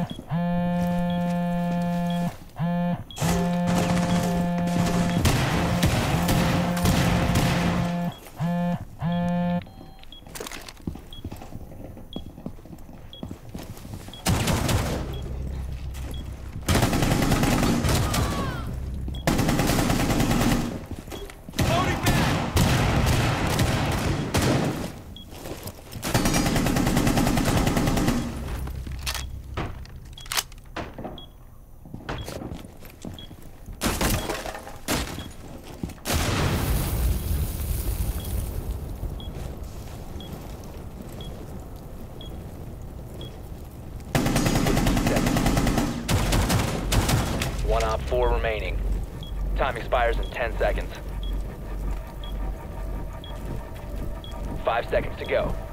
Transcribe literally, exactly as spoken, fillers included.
One op four remaining. Time expires in ten seconds. Five seconds to go.